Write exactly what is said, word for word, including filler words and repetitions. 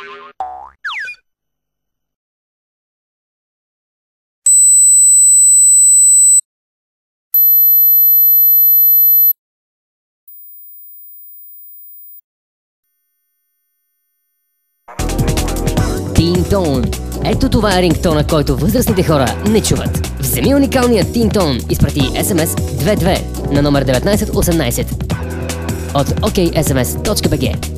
Тинтон. Ето това е рингтона, който възрастните хора не чуват. Вземи уникалният Тинтон. Изпрати ес ем ес две две на номер деветнайсет осемнайсет от окей ес ем ес точка би джи.